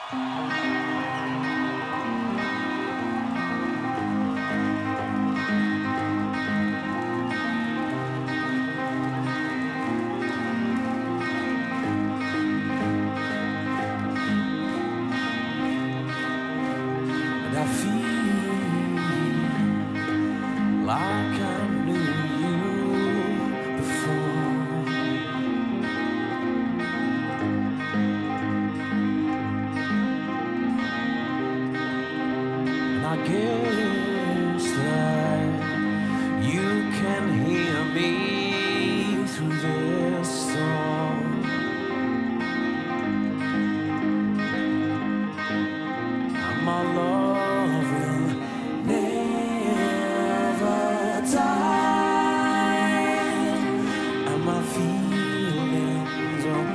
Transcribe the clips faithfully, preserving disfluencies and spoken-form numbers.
And I feel like I knew you before. And I guess that you can hear me through this storm. And my love will never die, and my feelings will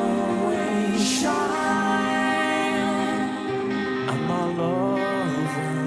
always shine, and my love will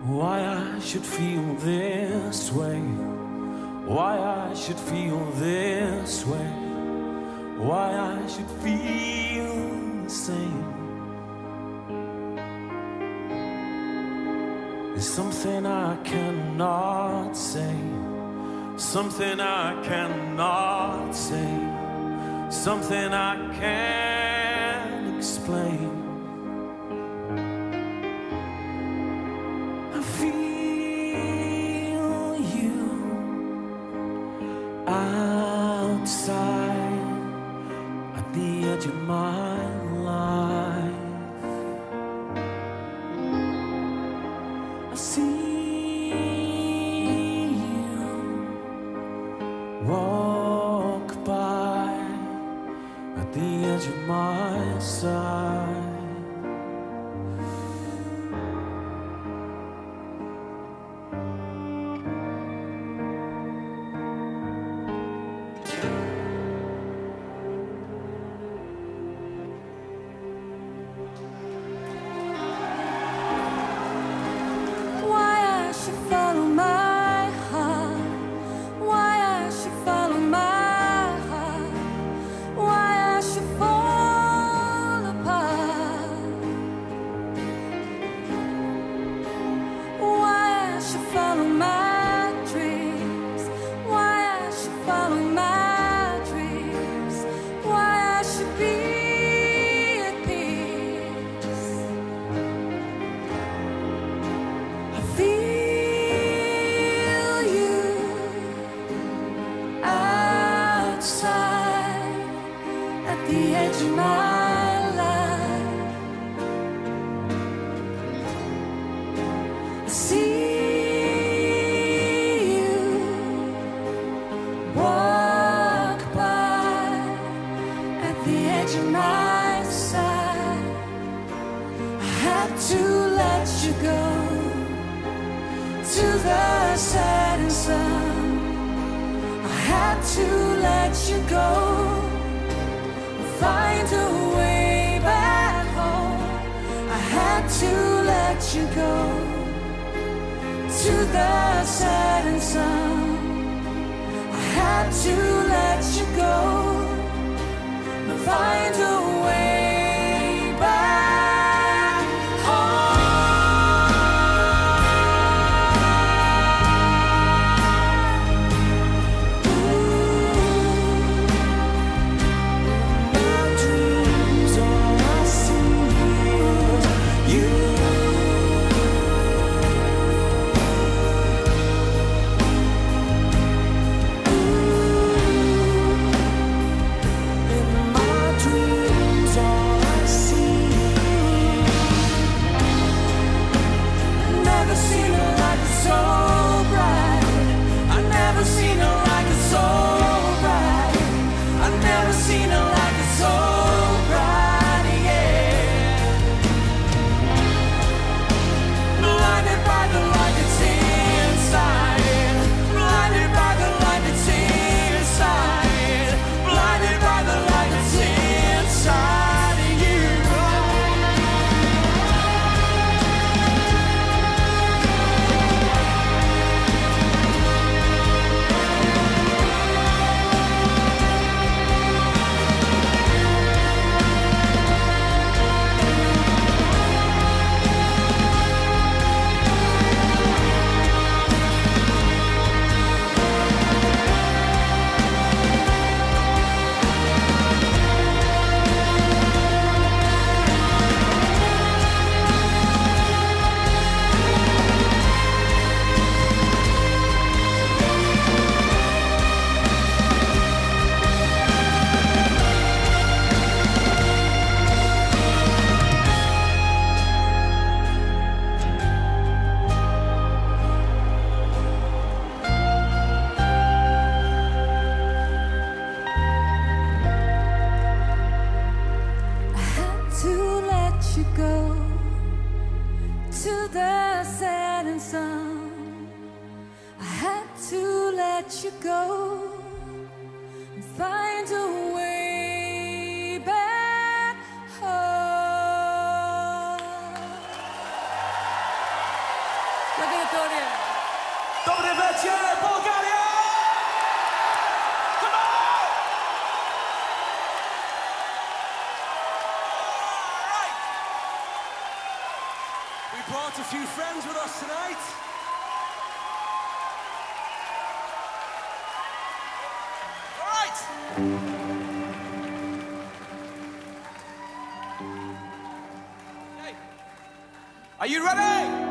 why I should feel this way, why I should feel this way, why I should feel the same. There's something I cannot say, something I cannot say, something I can't explain. I feel you outside at the edge of my life. I see you walk by at the edge of my side. The edge of my life, I see you walk by at the edge of my side. I had to let you go to the setting sun. I had to let you go, find a way back home. I had to let you go to the setting sun. I had to let you go, find a way back home. Ooh. let you go and find a way back home. We brought a few friends with us tonight. All right. Okay. Are you ready?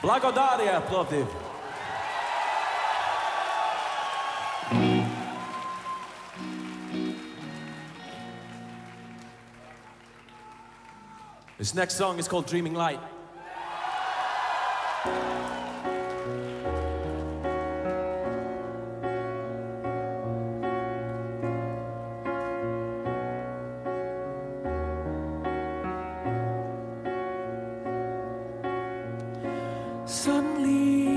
Благодаря, Plovdiv. This next song is called Dreaming Light. Suddenly,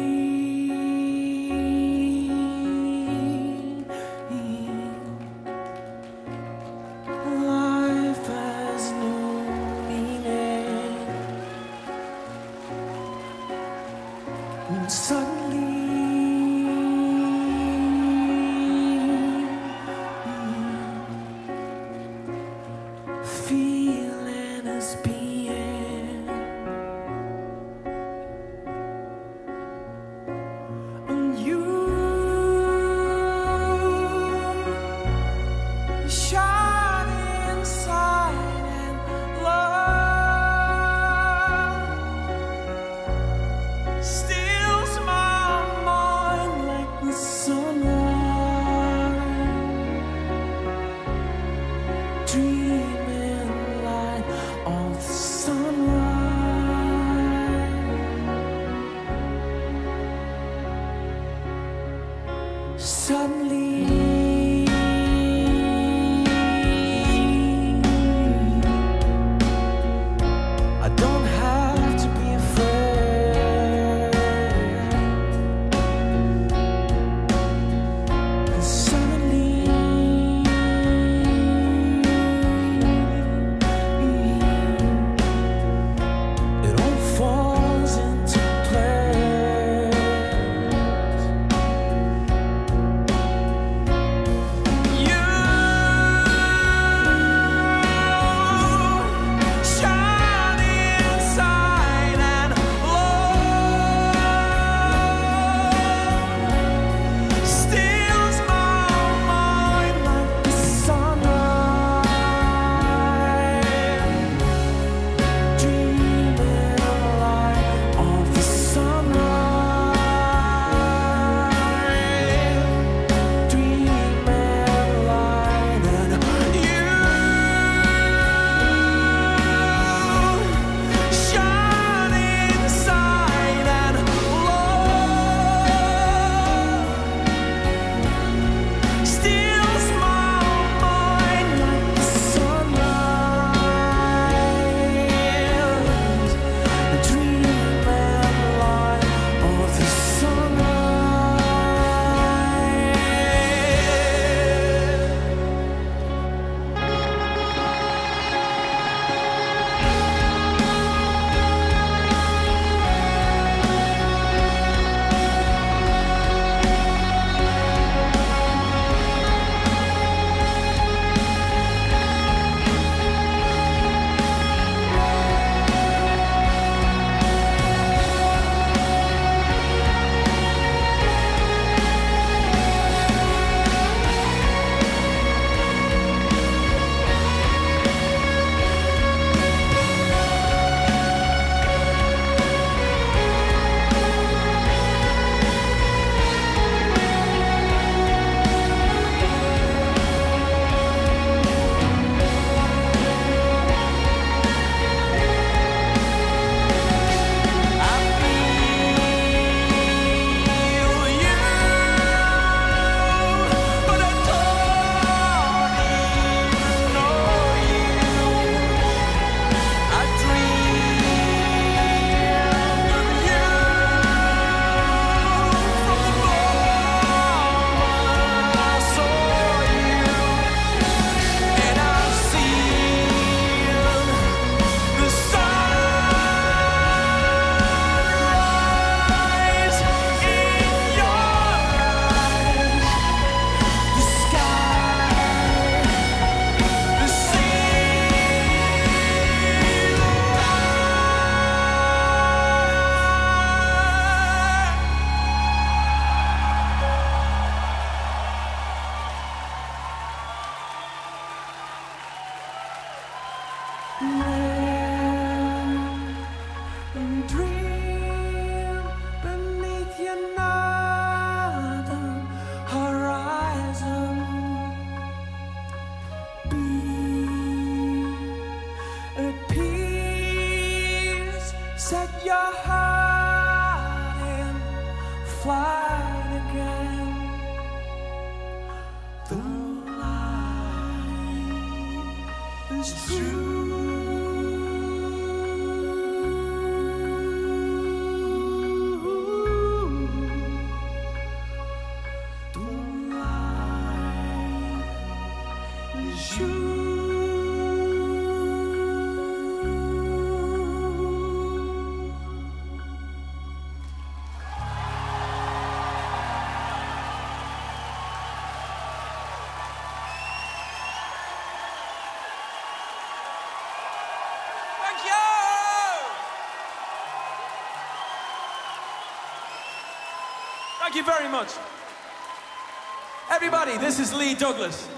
life has no meaning. And suddenly, feeling is being. And you shine inside, and love steals my mind like the sunrise. Dreaming light of the sunrise. Suddenly, I don't have to be afraid. 'Cause suddenly, it all falls into place. You shine inside, and love steals my mind like the sunrise. Dreaming light of the sunrise. Dreaming light, and you shine inside, and love steals my mind like the sunrise. Dreaming light of the dream Thank you very much. Everybody, this is Lee Douglas.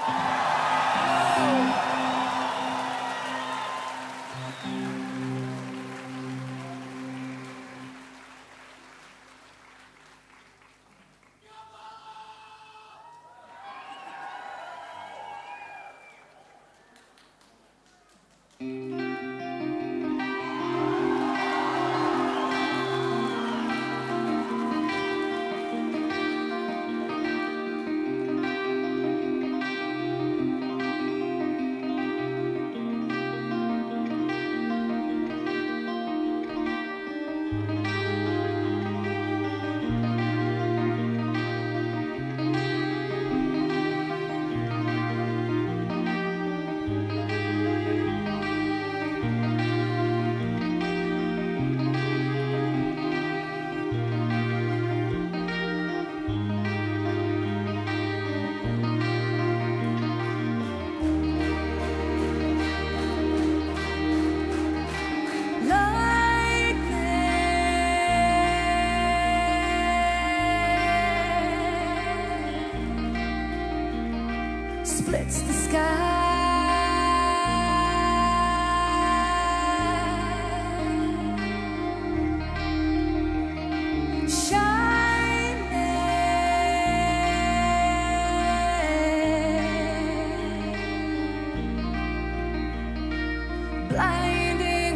Splits the sky. Shining, blinding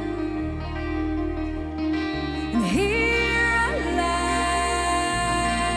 wide. And here I lie.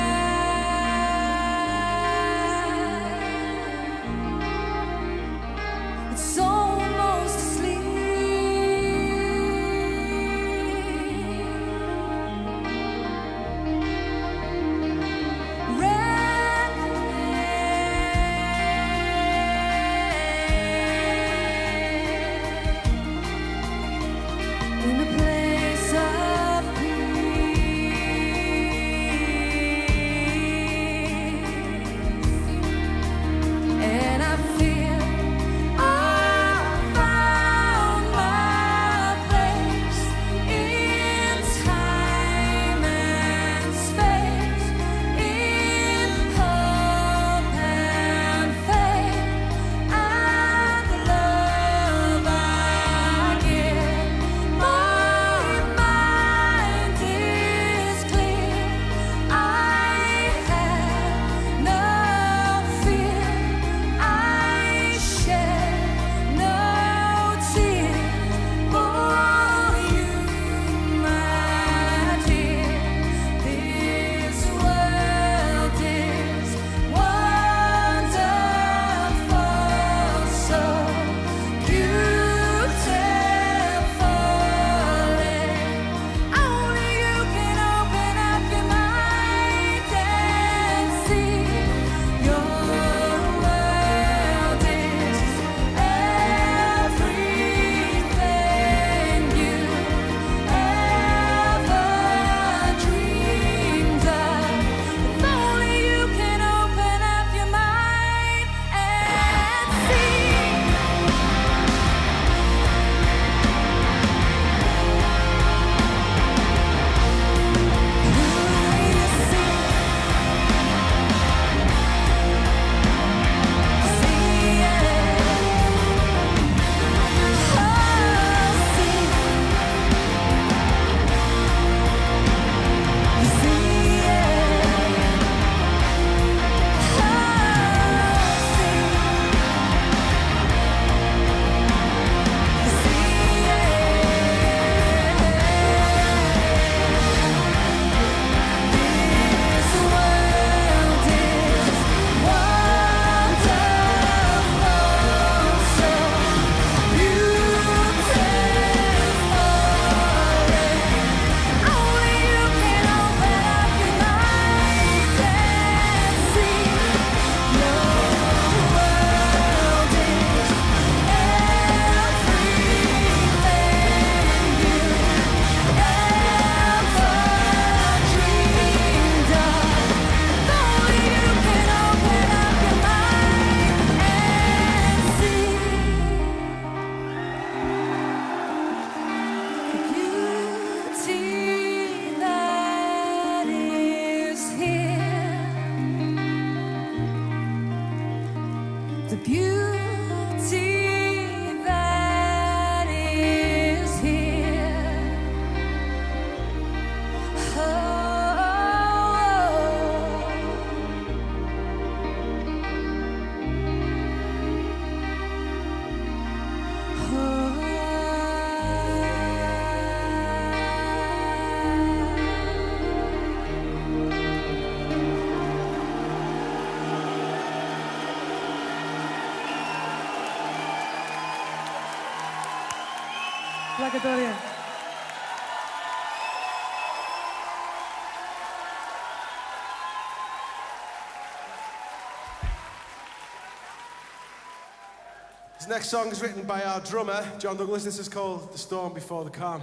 Danke, Dorian. This next song is written by our drummer, John Douglas. This is called The Storm Before the Calm.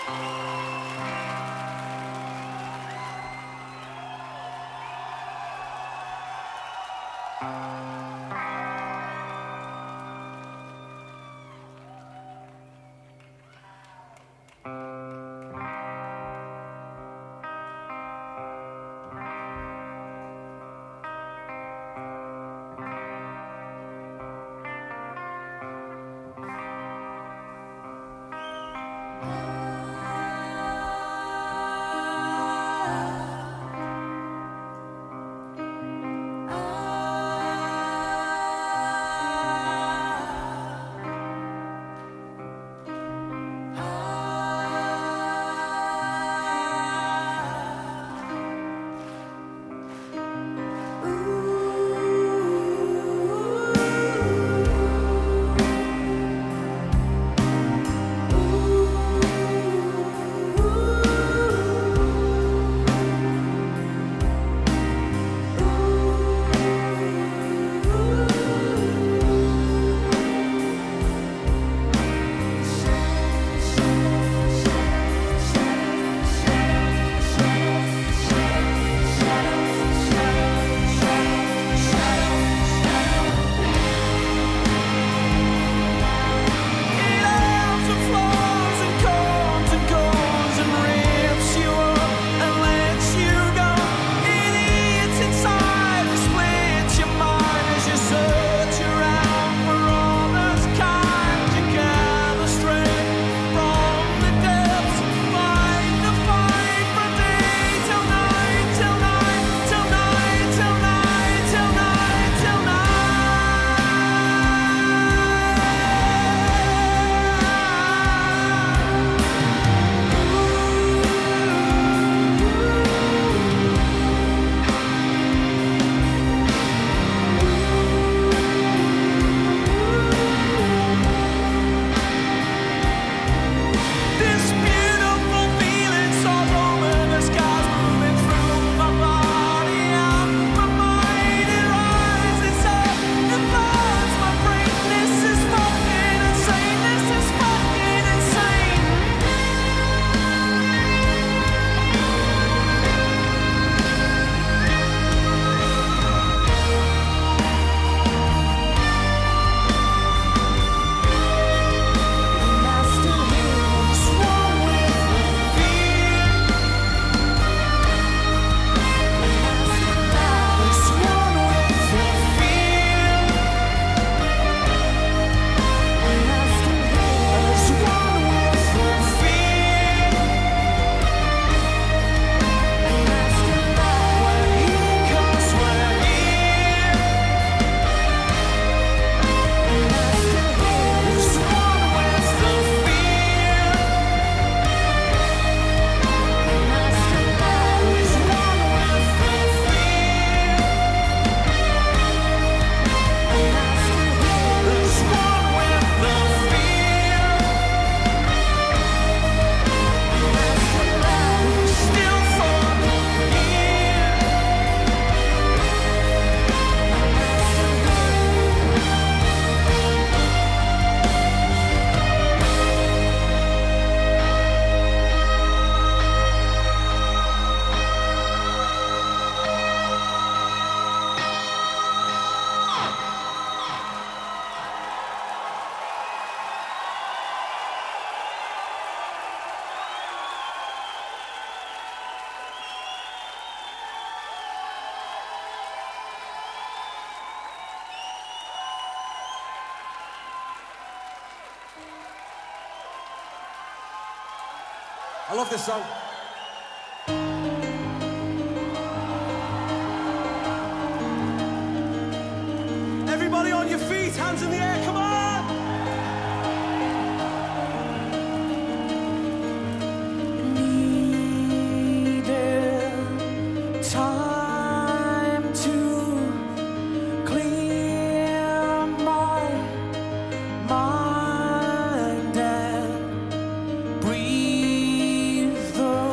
I love this song. Everybody on your feet, hands in the air, come on! Needed time to clear my mind and breathe the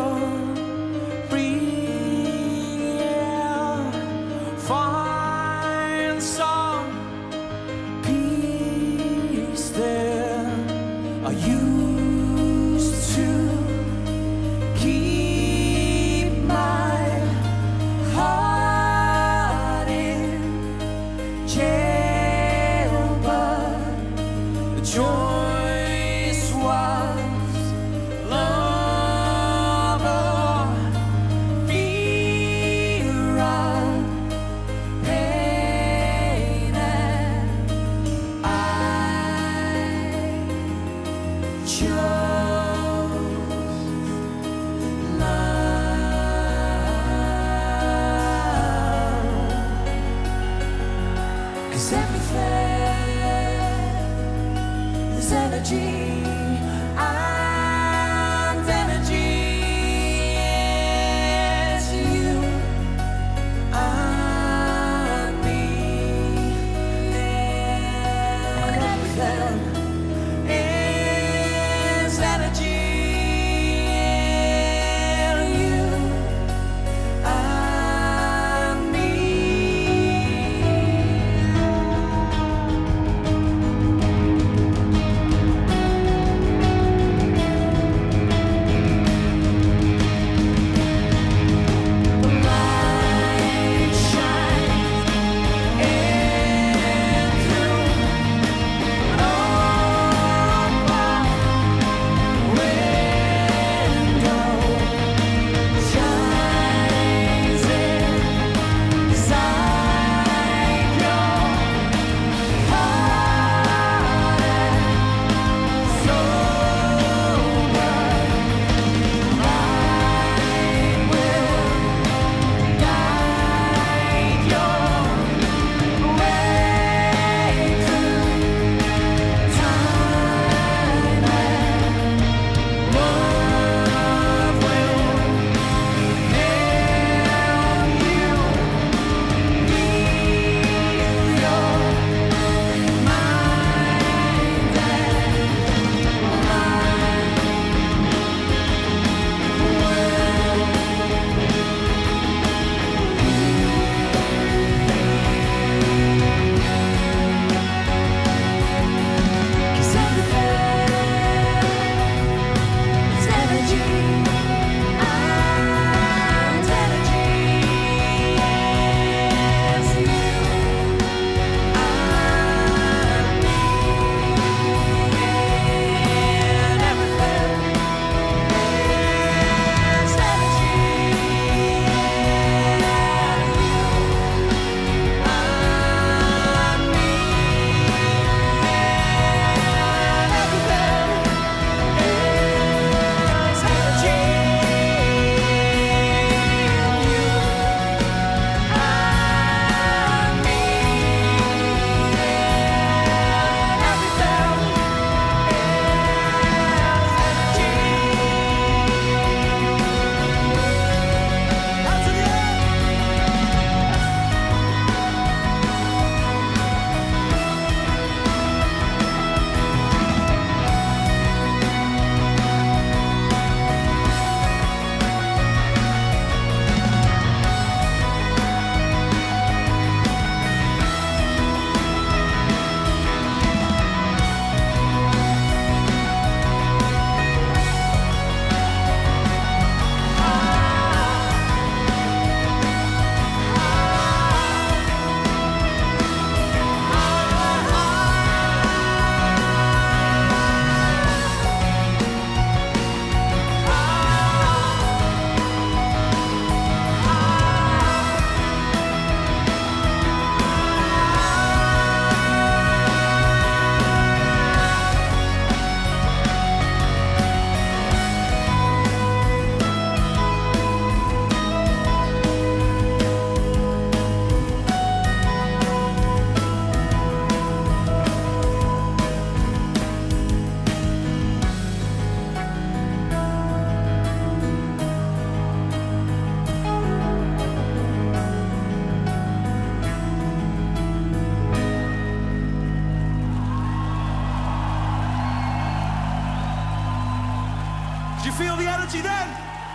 you feel the energy then?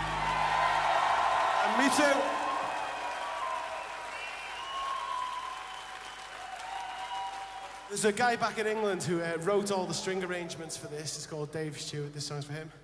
And me too. There's a guy back in England who uh, wrote all the string arrangements for this. It's called Dave Stewart. This song's for him.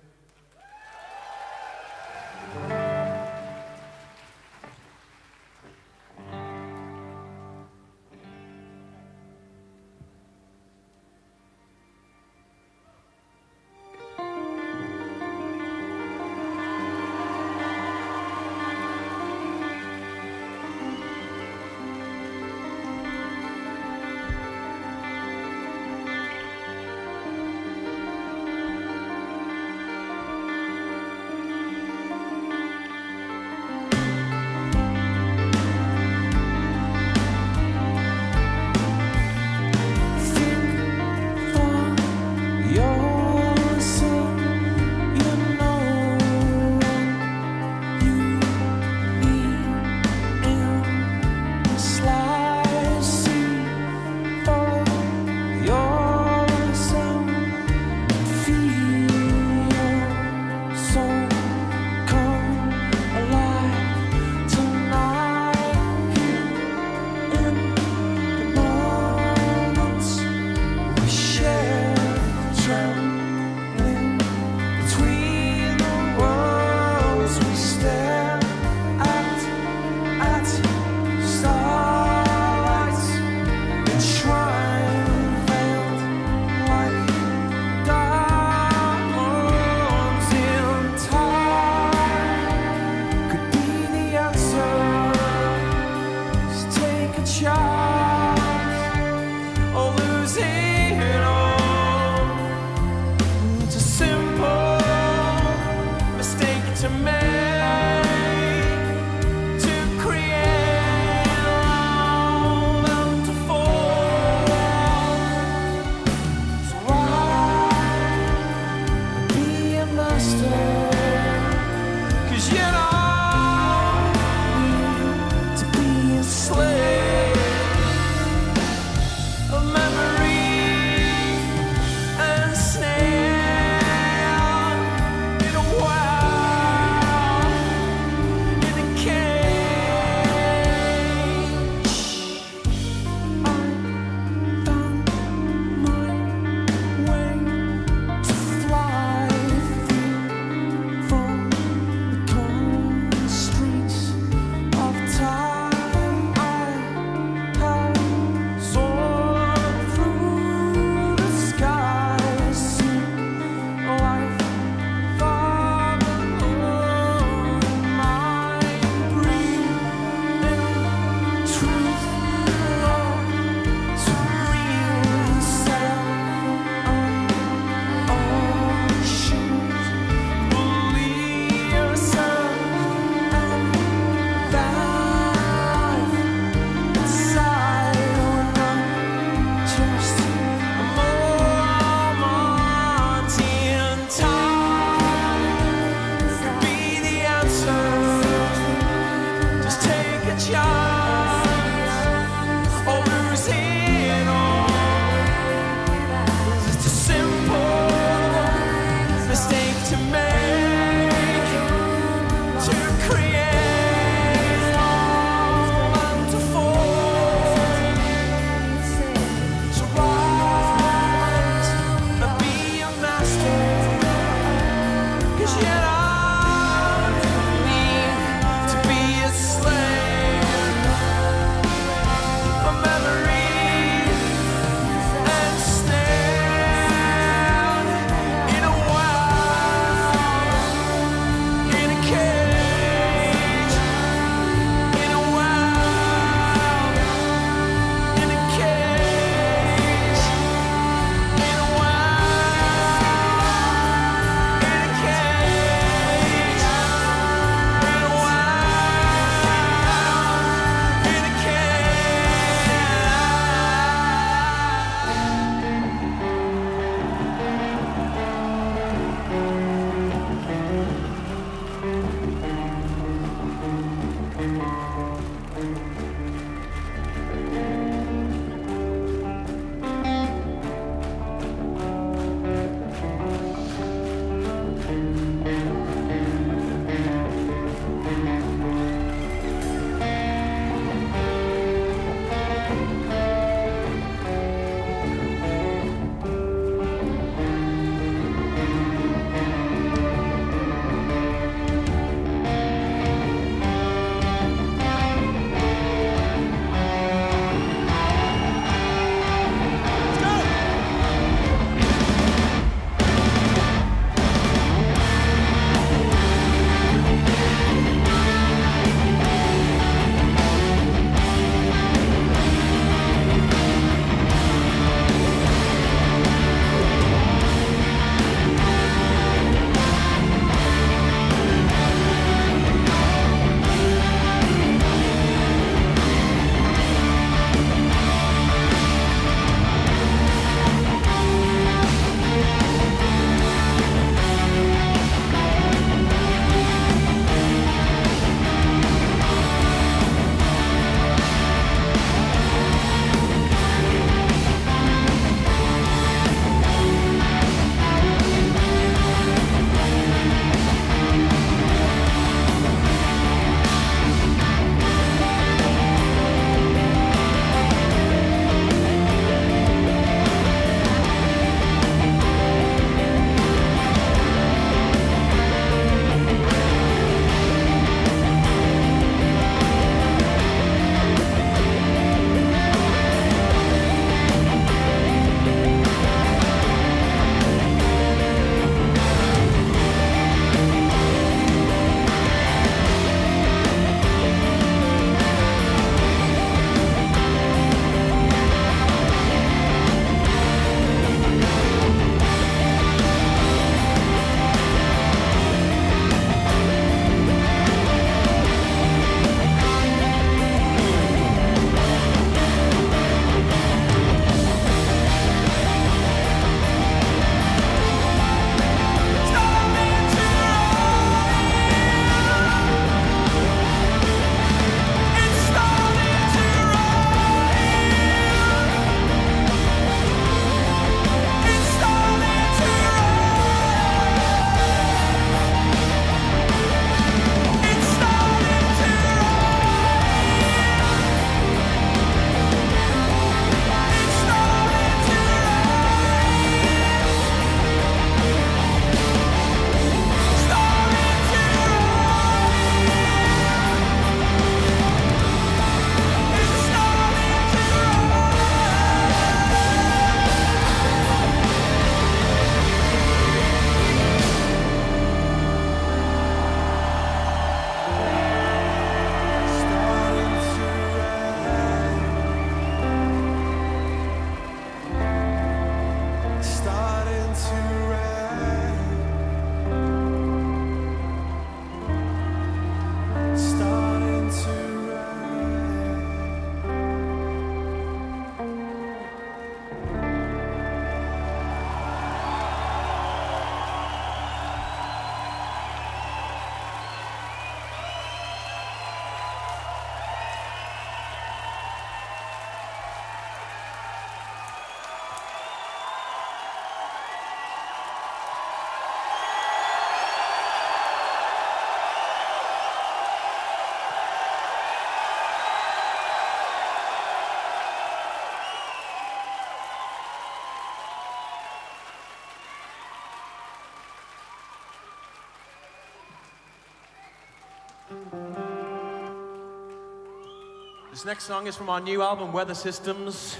This next song is from our new album, Weather Systems.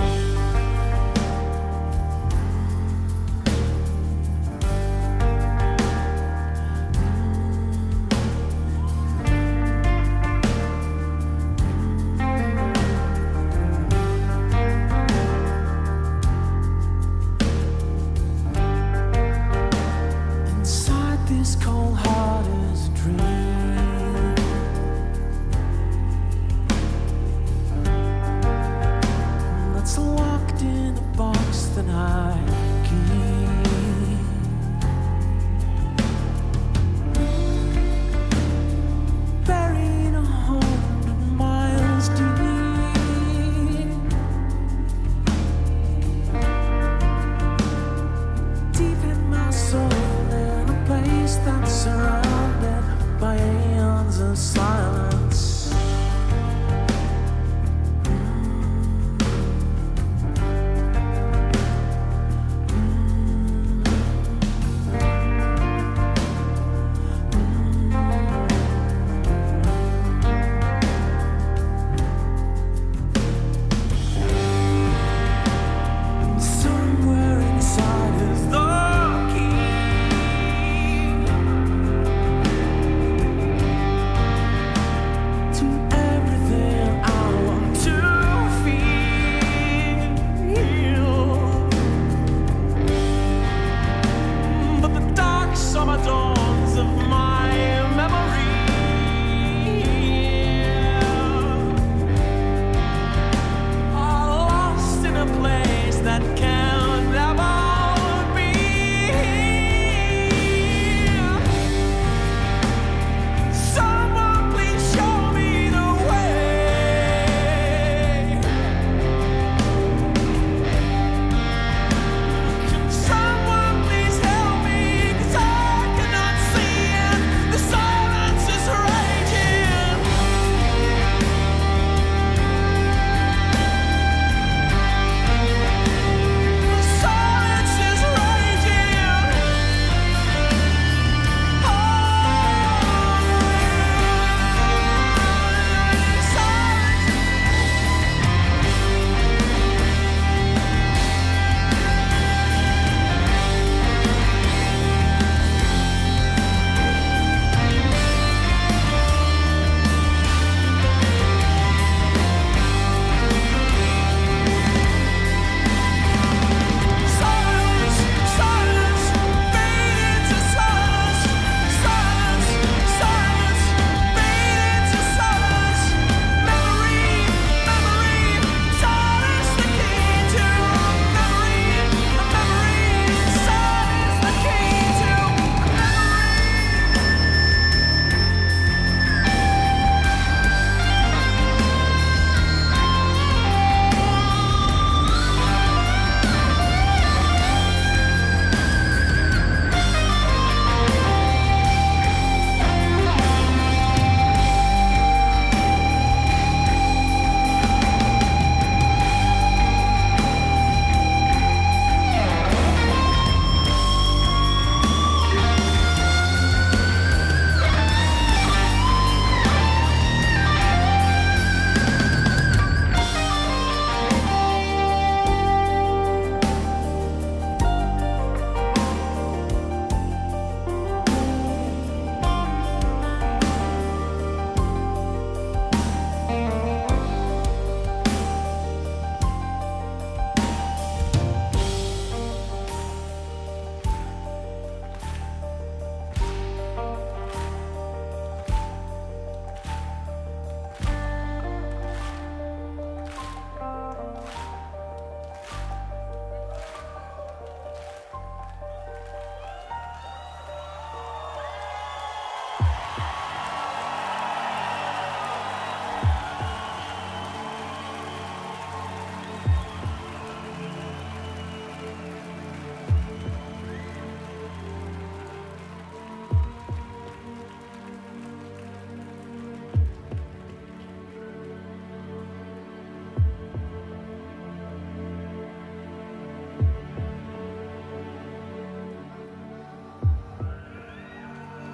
I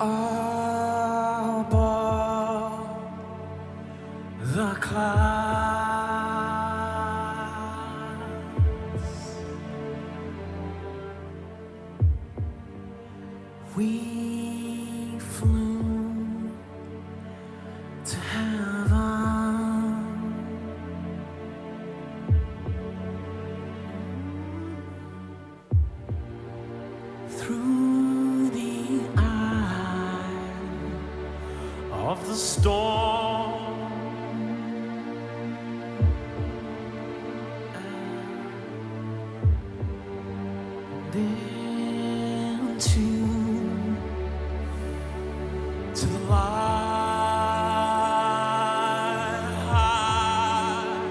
above the clouds. We flew to heaven. Through the eye of the storm, and into to the light.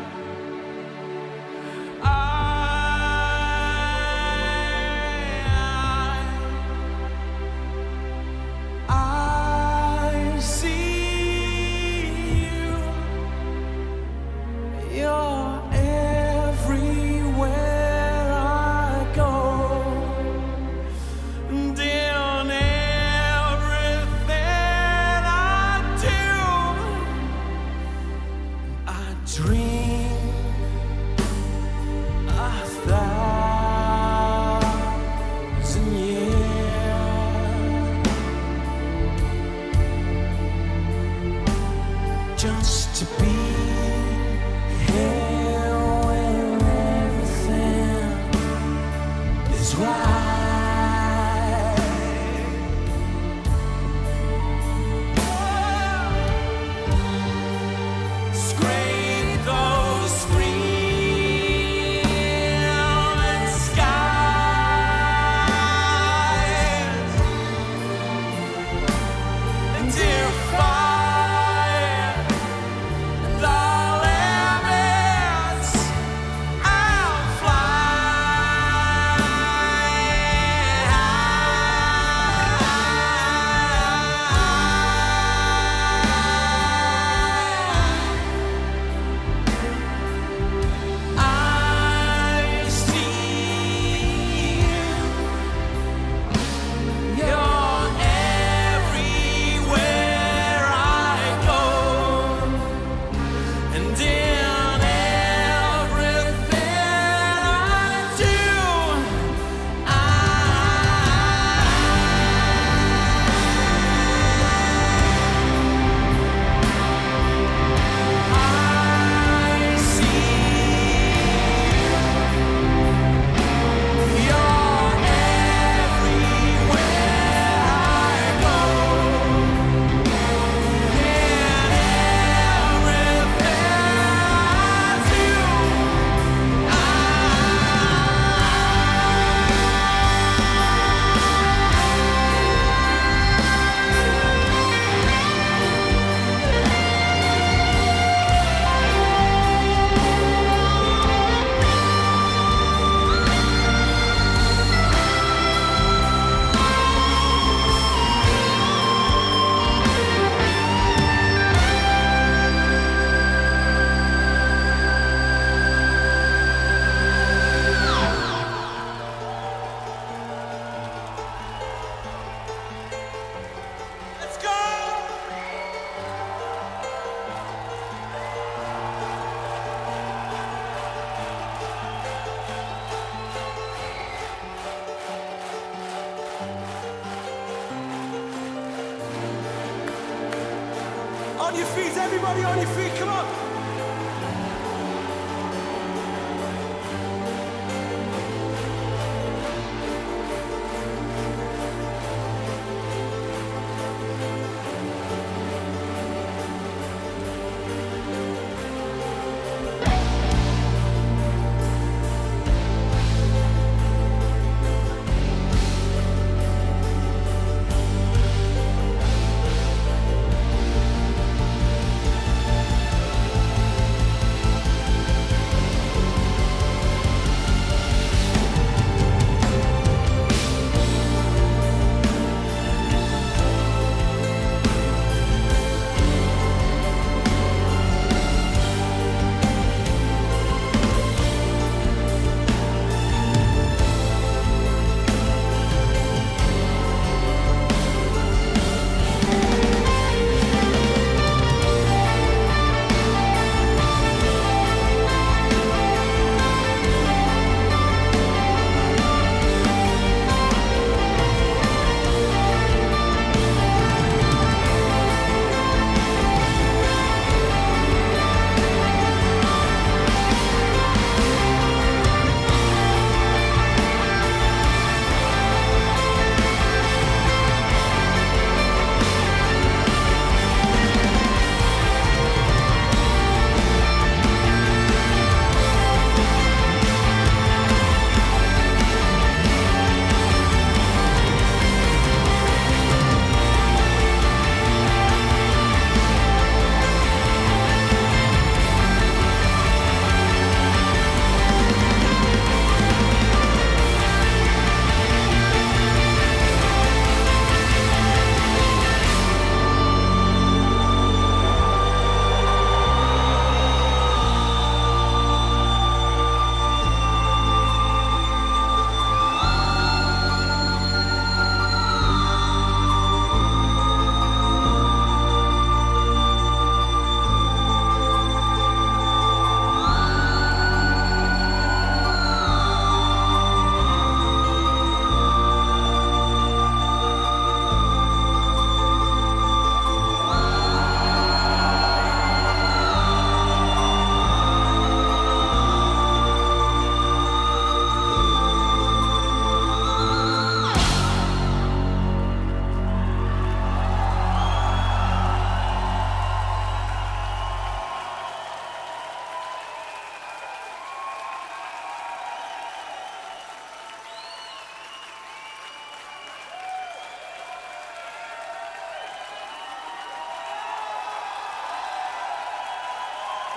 I, I, I see you. You're everywhere I go. And in everything I do, I dream a thousand years just to be here when everything is right. Scrape those screaming skies and defy the limits. I'll I see you're everywhere I go, and in everything I do, I, I see you're everywhere I go, in everything I do, I. Let's go! On your feet, everybody on your feet, come on.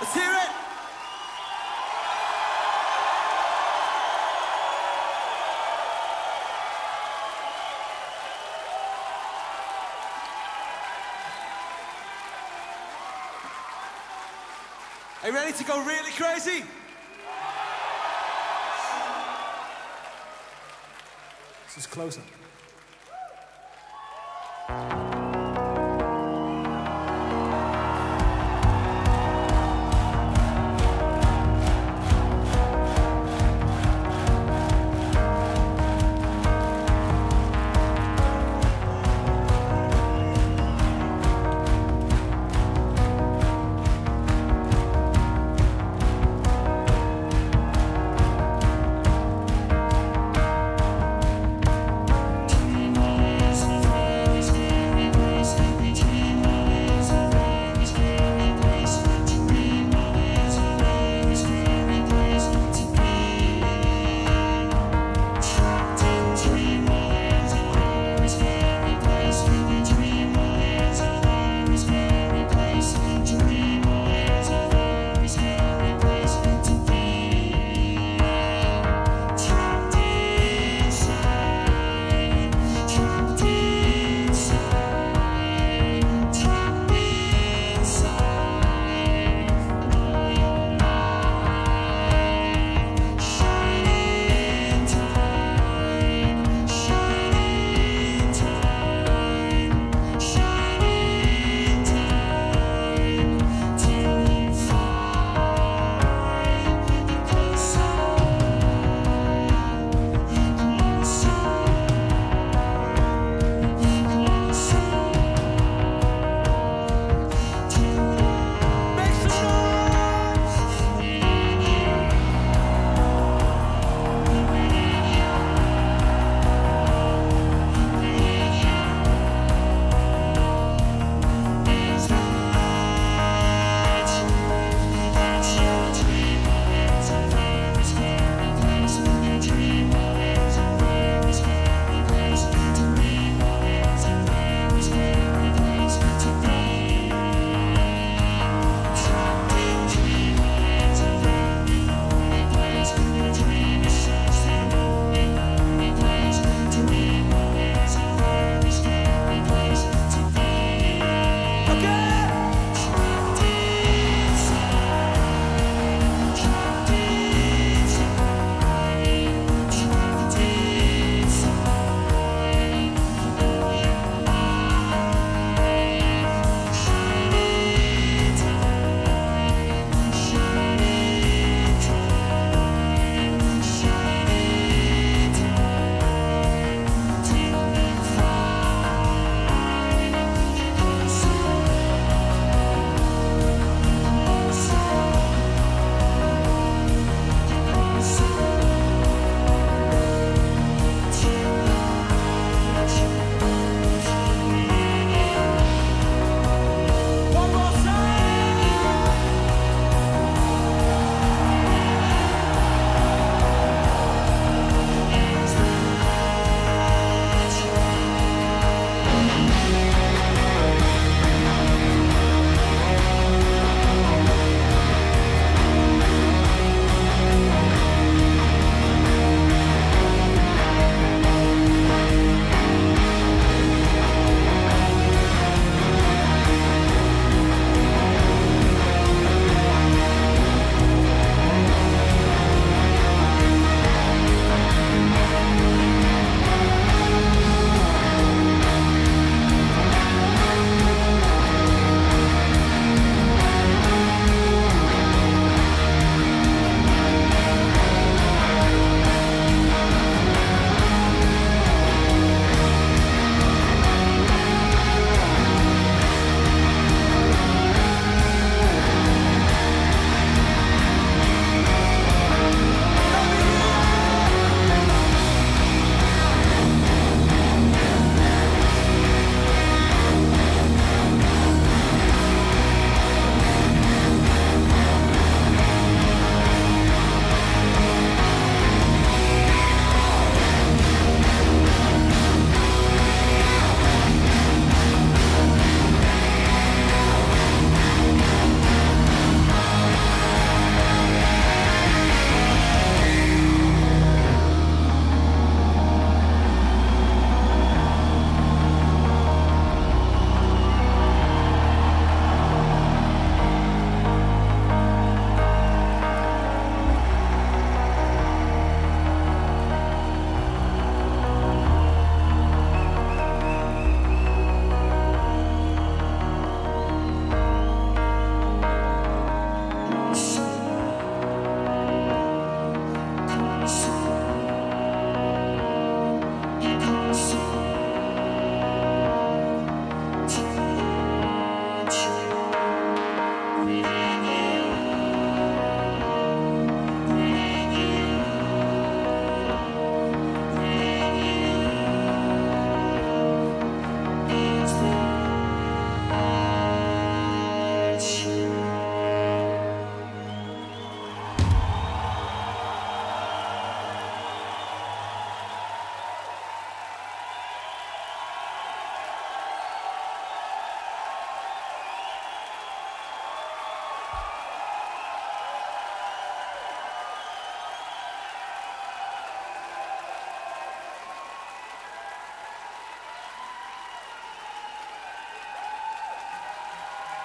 Let's hear it. Are you ready to go really crazy? This is closer.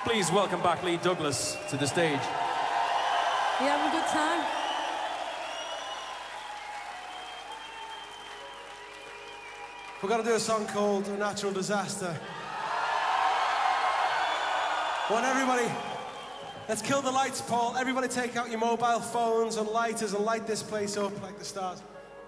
Please welcome back Lee Douglas to the stage. You having a good time? We're going to do a song called A Natural Disaster. I want everybody, let's kill the lights, Paul. Everybody take out your mobile phones and lighters and light this place up like the stars.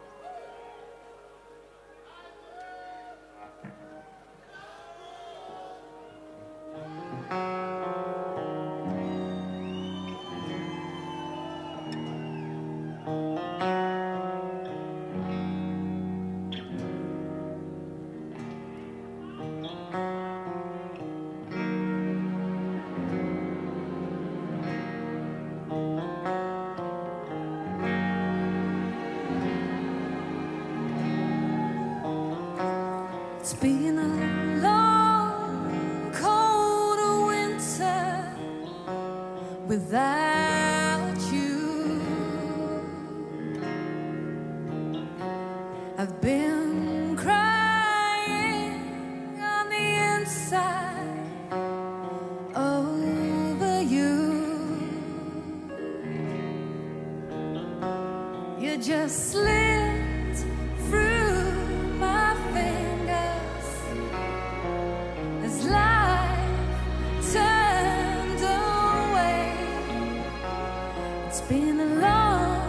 It's been a long, cold winter without you. I've been crying on the inside over you. You just slipped through my fingers as life turned away. It's been a long,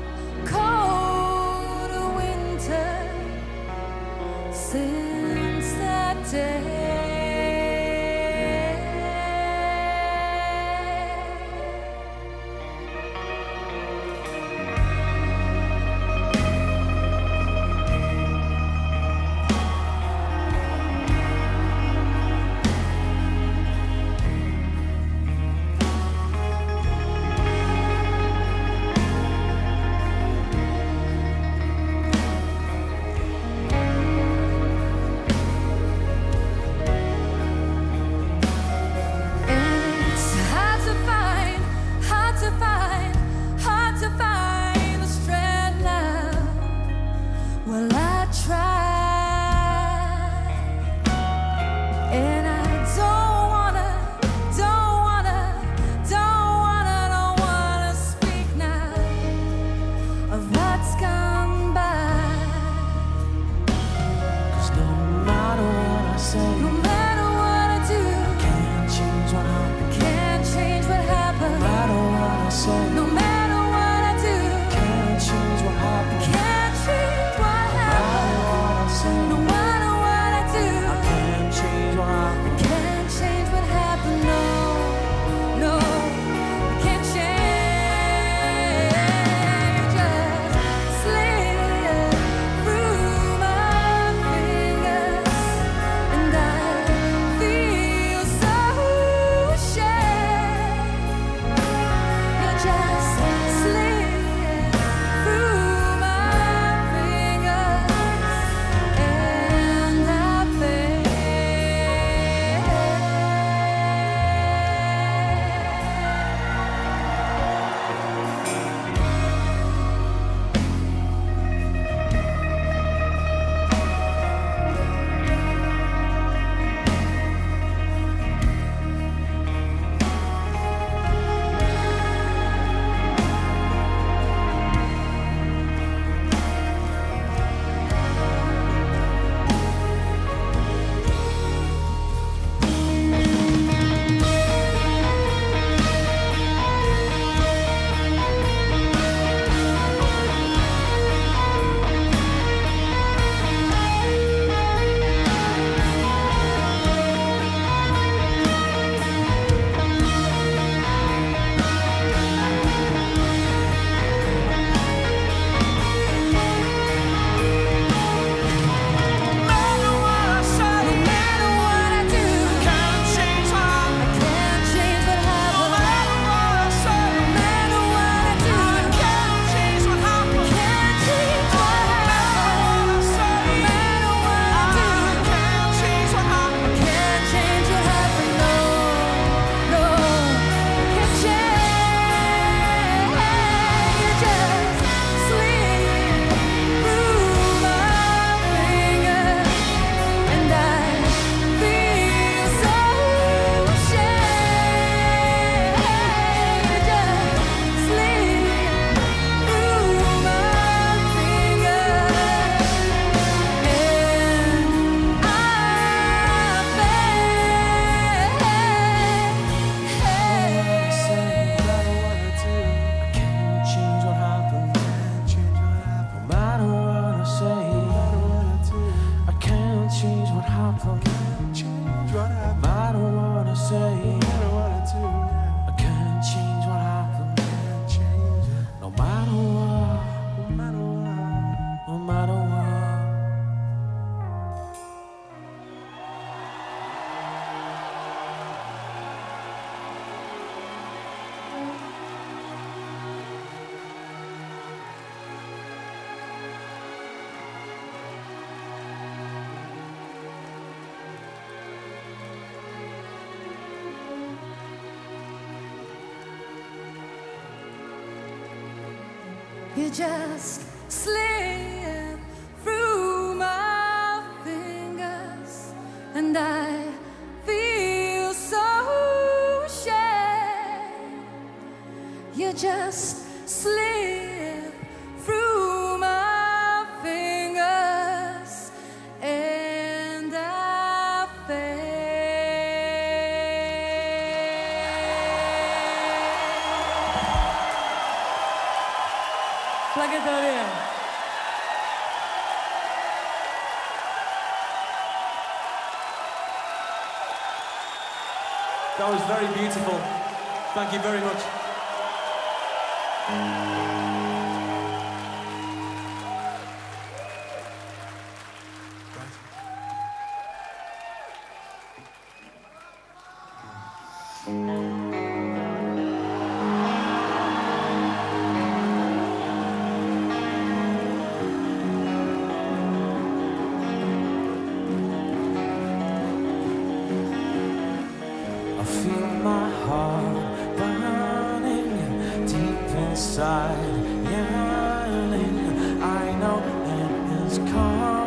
cold winter since that day. You just slip through my fingers, and I feel so ashamed. You just slip through my fingers, and I fail. Plaquetoria. That was very beautiful. Thank you very much. I feel my heart burning deep inside, yearning. I know it is coming.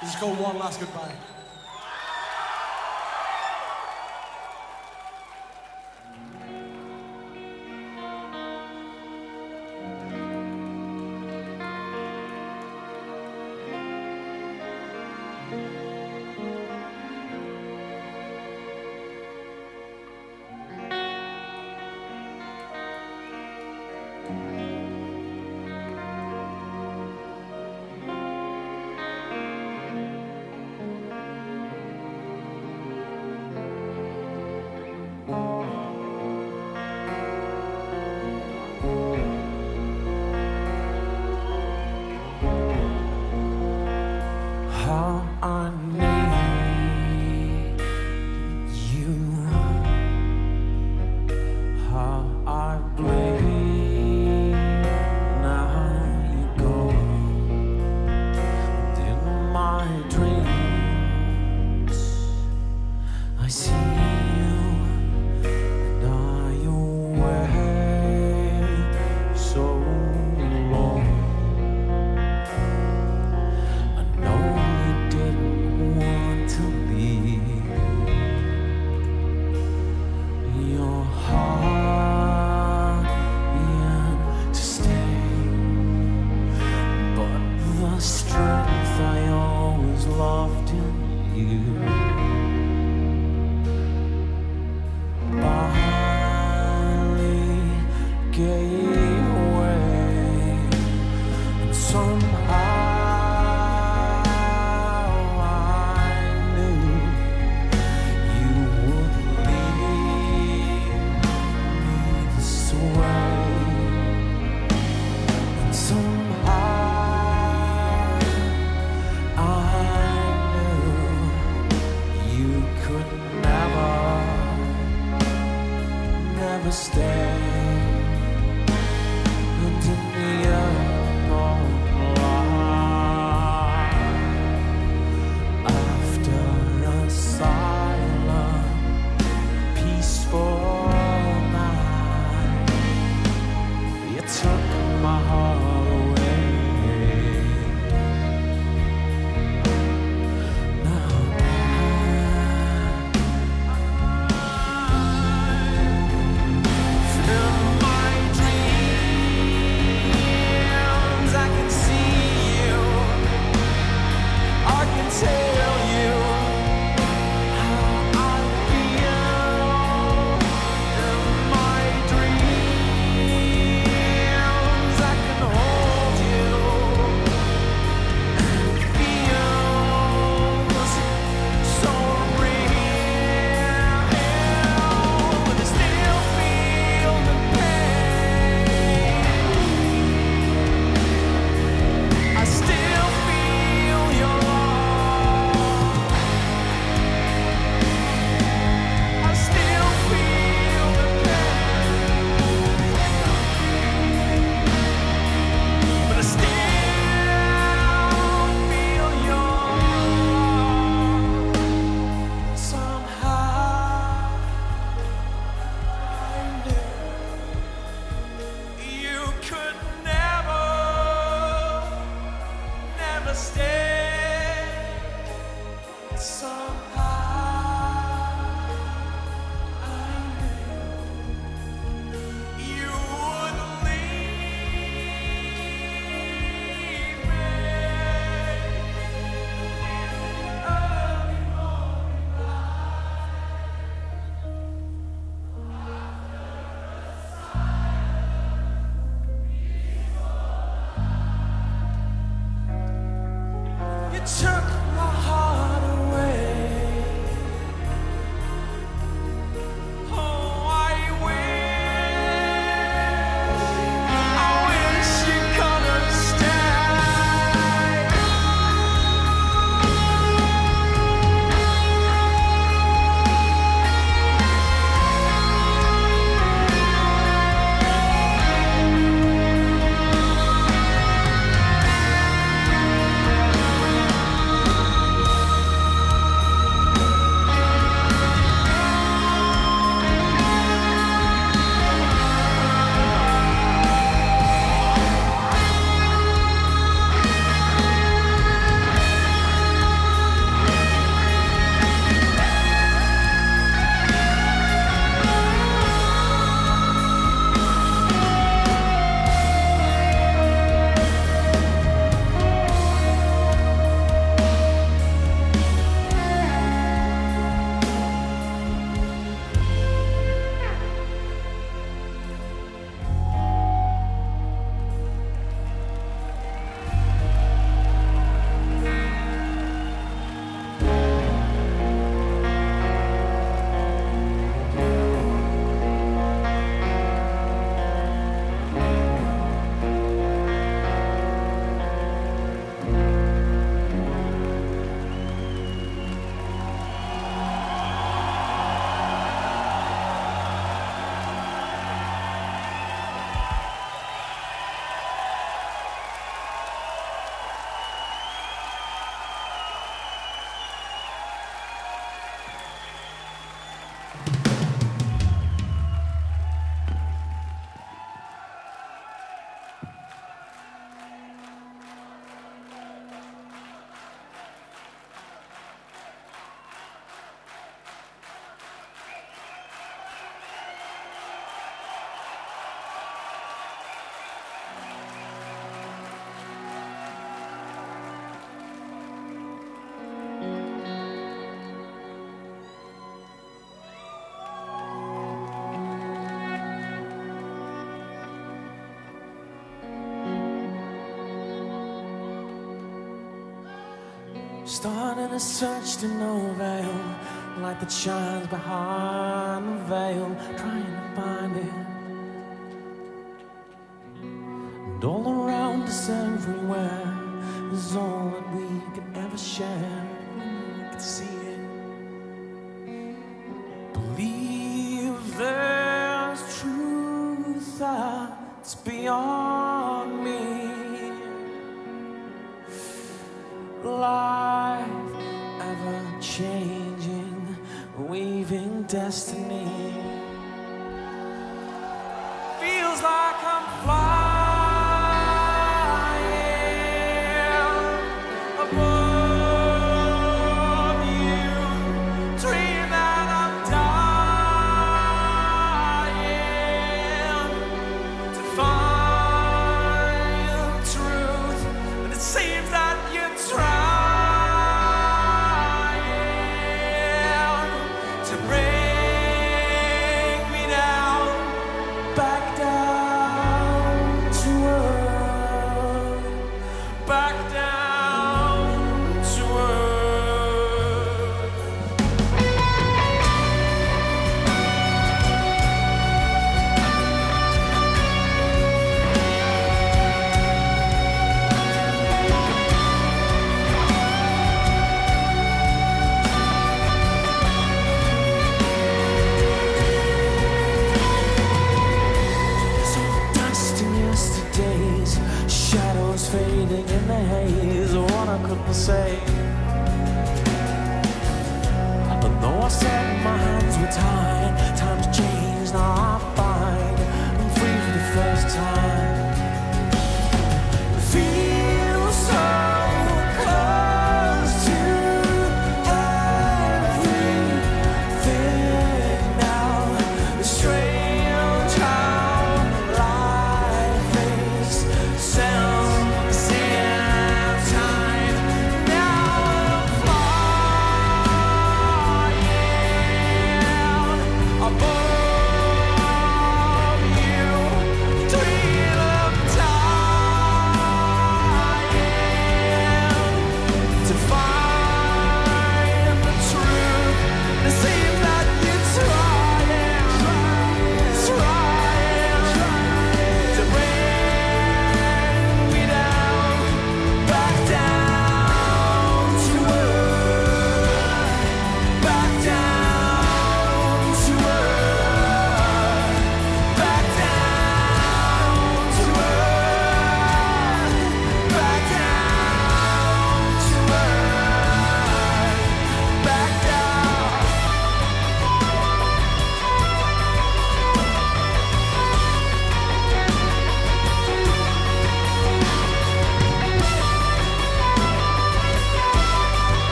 This is called One Last Goodbye. How I need you, how I bleed. Now you go, and in my dreams I see you, and I away so long. I know you didn't want to leave. Your heart yearned to stay, but the strength I always loved in you finally gave way, and somehow stay, and in the unknown light, after a silent, peaceful night, you took my heart away. Now took my heart away. starting a search to no avail, like the child behind the veil, trying to find it. And all around us everywhere is all that we could ever share. We could see it. Believe there's truth that's beyond me. Life ever changing, weaving destiny. Feels like I'm flying above you, dream that I'm dying to find truth, and it seems that you try. Bring me down, back down.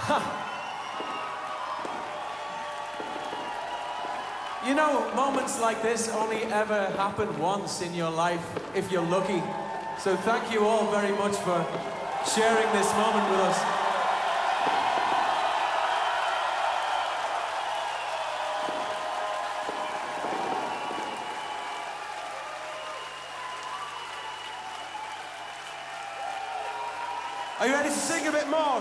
You know, moments like this only ever happen once in your life, if you're lucky. So thank you all very much for sharing this moment with us. Are you ready to sing a bit more?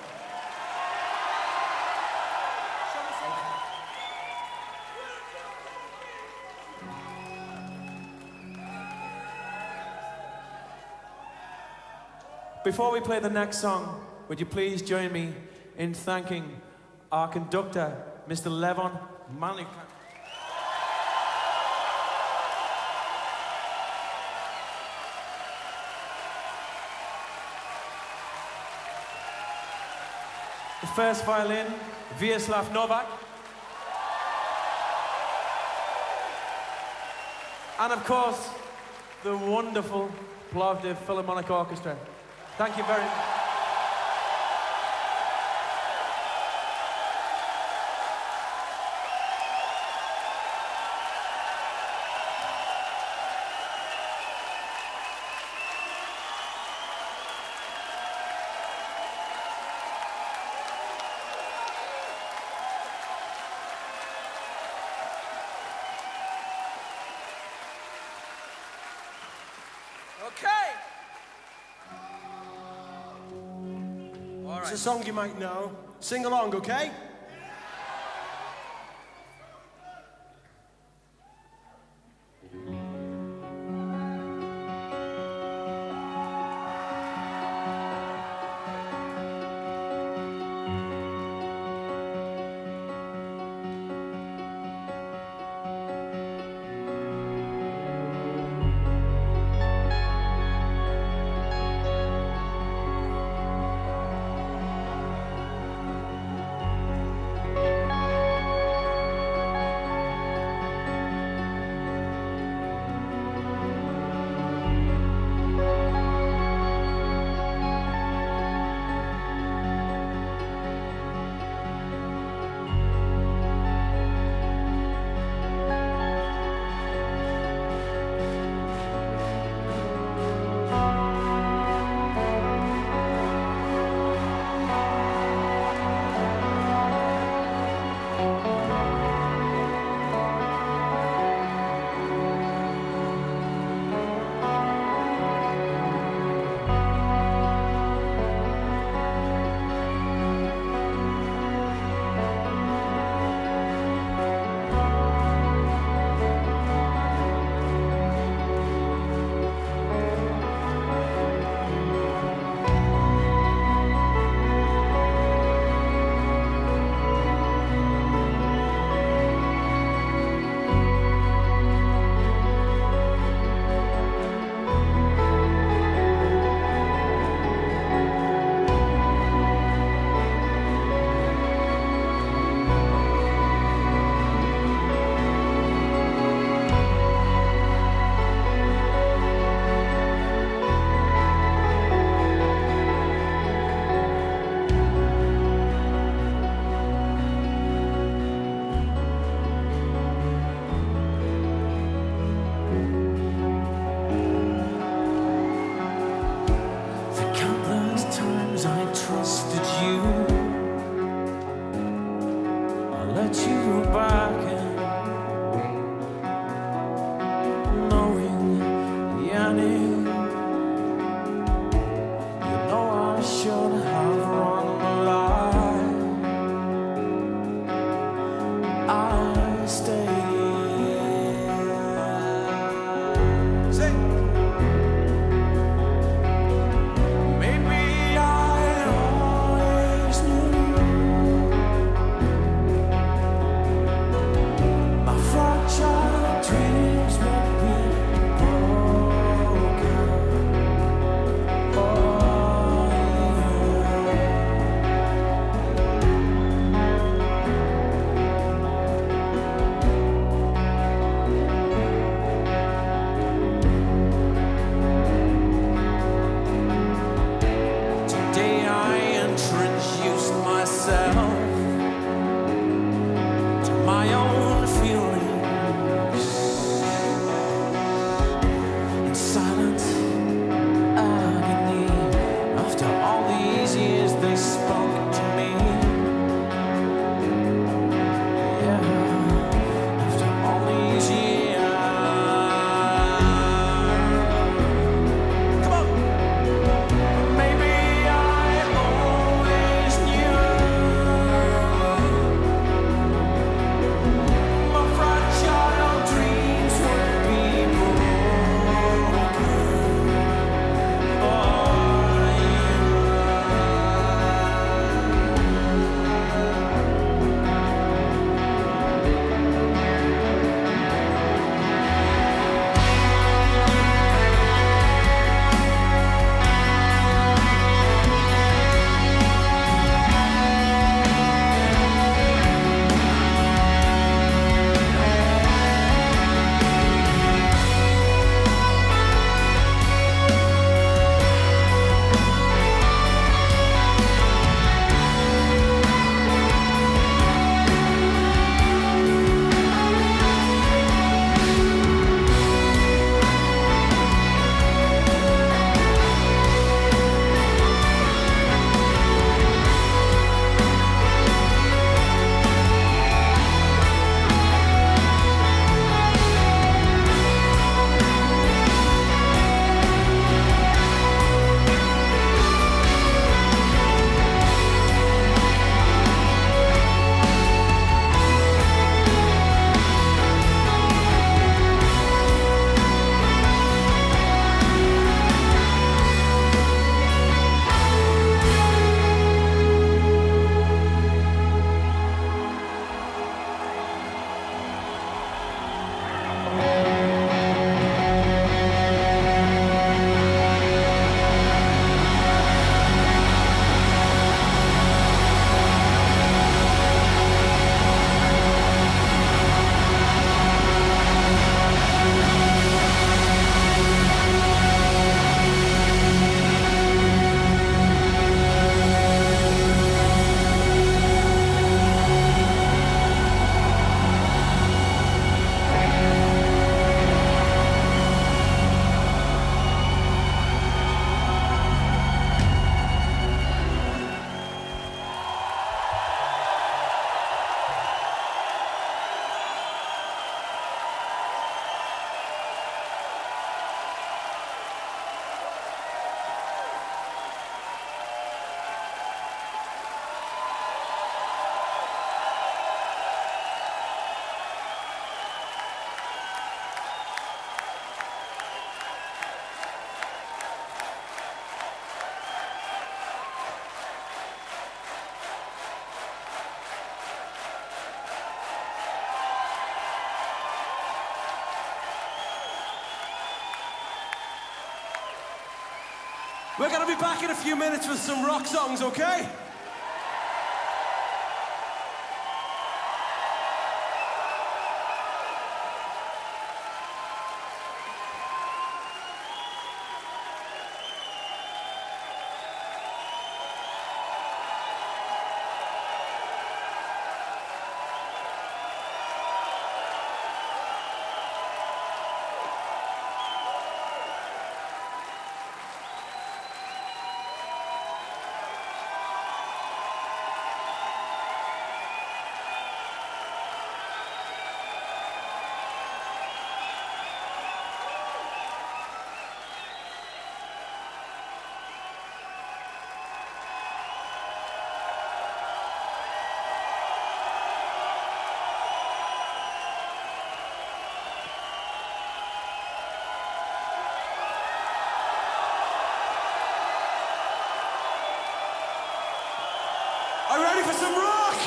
Before we play the next song, would you please join me in thanking our conductor, Mister Levon Malik. The first violin, Vyacheslav Novak. And of course, the wonderful Plovdiv Philharmonic Orchestra. Thank you very much. It's a song you might know. Sing along, okay? We're gonna be back in a few minutes with some rock songs, okay? Are you ready for some rock?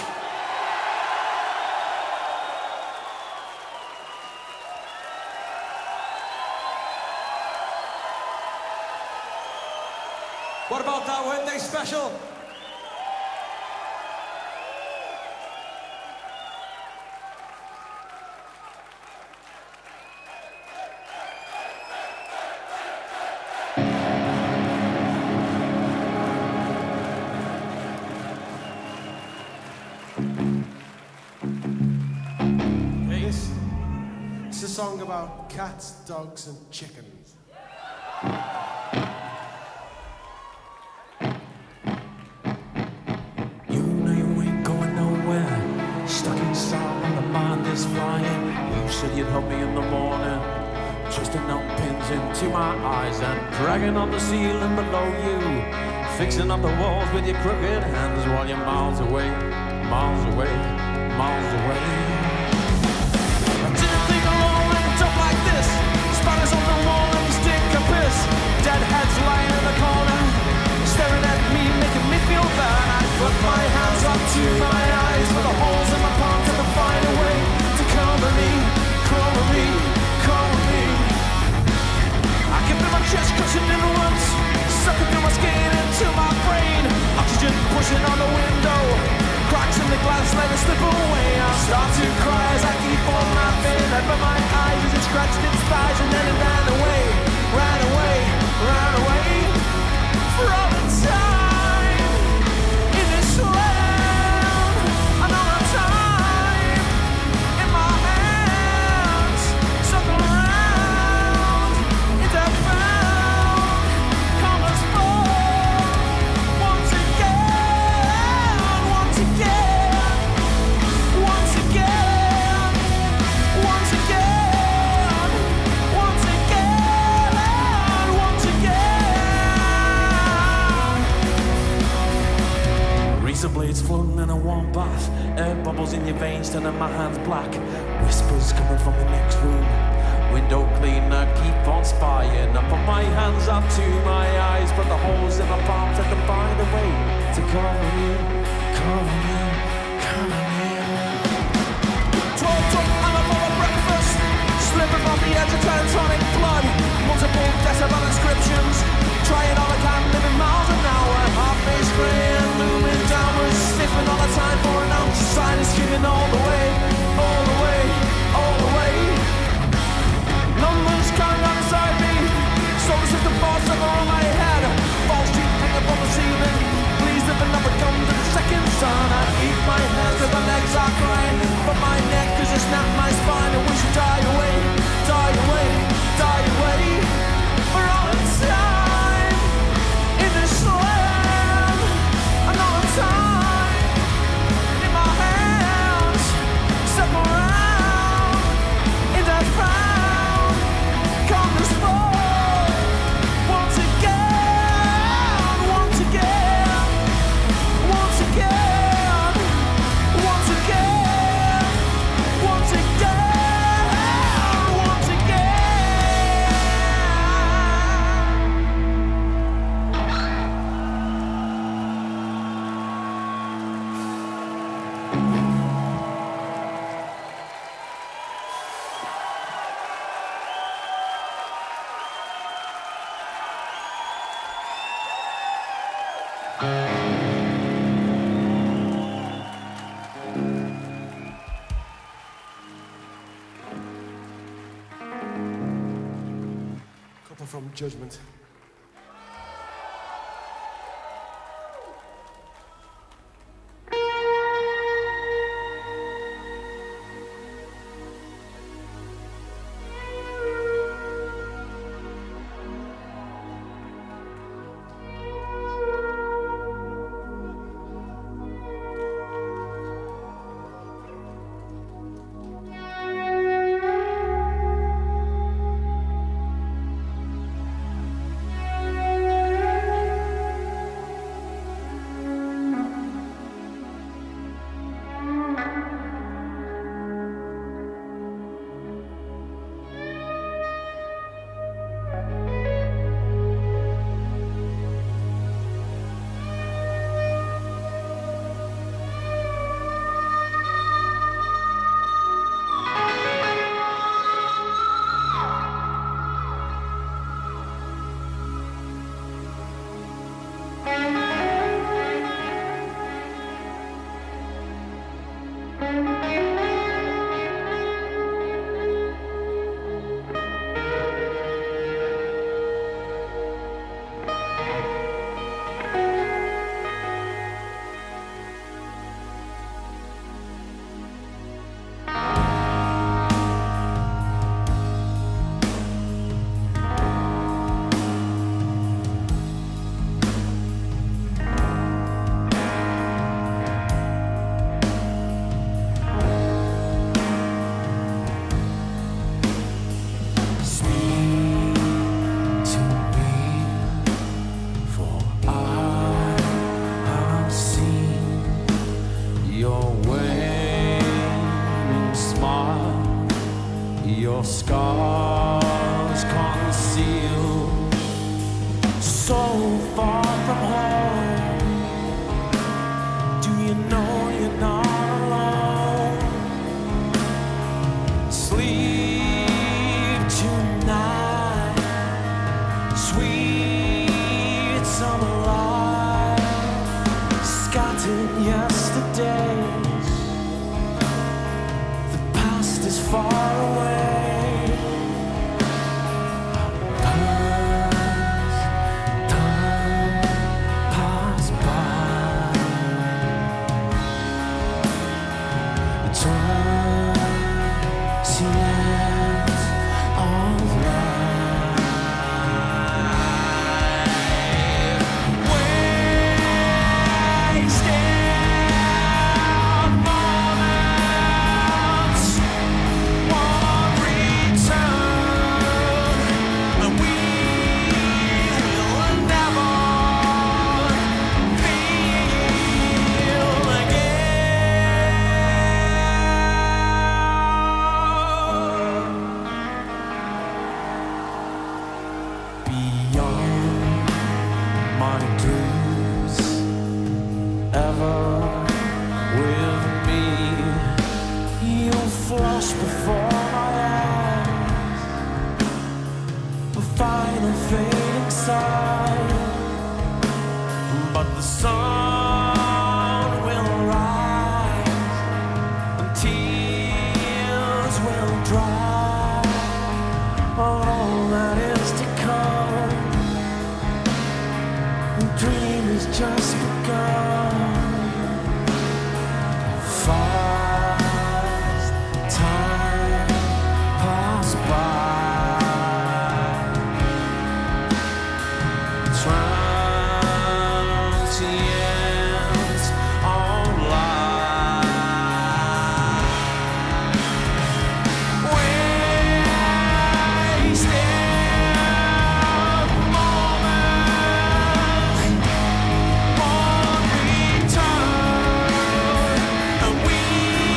What about that Wednesday special? It's a song about cats, dogs, and chickens. You know you ain't going nowhere. Stuck inside when the mind is flying. You said you'd help me in the morning. Twisting out pins into my eyes and dragging on the ceiling below you. Fixing up the walls with your crooked hands while you're miles away, miles away, miles away. Like this, spiders on the wall and stink a piss. Dead heads lying in the corner, staring at me, making me feel bad. I put my hands up to my eyes, with the holes in my palms to find a way to cover me, cover me, cover me. I can feel my chest crushing in the once, sucking through my skin into my brain. Oxygen pushing on the window, cracks in the glass let it slip away. I start to cry as I keep on laughing. But my eyes, it scratched its thighs and then it ran away, ran away, ran away. For all the time in this land, another time in my hands, circle around, it's a found, colors fall, once again, once again, once again. Once again, once again, once again. Razor blades floating in a warm bath. Air bubbles in your veins, turning my hands black. Whispers coming from the next room. Window cleaner, keep on spying. I put my hands up to my eyes, but the holes in my palms have to find a way to cover me, cover me, cover me. Twelve top and a bowl of breakfast, slipping from the edge of tectonic blood. Multiple decibel inscriptions, trying all I can, living miles an hour. Half-face grey and moving downwards, sniffing all the time for an ounce. Sign is skipping all the way, all the way, all the way. Numbers coming on inside me, solar system falls over my head. Falls deep, hang up on the ceiling. Please live another come to the second sun. I eat my hands till my legs are crying, but my neck cause it snapped my spine. And we should die away, die away, die away. For all the time in this land, another time in my hands, step around in that found, come this fall, once again, once again, once again, once again, once again. Couple from Judgment. Your scars conceal so far from home. Do you know you're not alone? Sleep tonight, sweet summer light, scattered yesterdays. The past is far away. Just begun. Fast time pass by. Transient on life. Wasted moments.